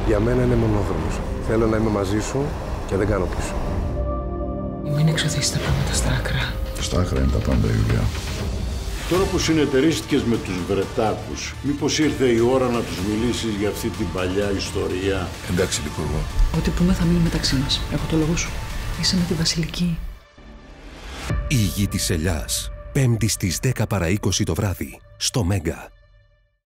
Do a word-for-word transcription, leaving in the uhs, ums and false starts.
Για μένα είναι μονόδρομος. Θέλω να είμαι μαζί σου και δεν κάνω πίσω. Μην εξωθείς τα πράγματα στα άκρα. Στα άκρα είναι τα πάντα, Ιουλία. Τώρα που συνεταιρίστηκες με τους Βρετάκους, μήπως ήρθε η ώρα να τους μιλήσεις για αυτή την παλιά ιστορία? Εντάξει, Λυκουργό. Ό,τι πούμε θα μείνει μεταξύ μας. Έχω το λόγο σου. Είσαι με τη Βασιλική. Η γη της ελιάς. Πέμπτη στις δέκα παρά είκοσι το βράδυ. Στο Μέγκα.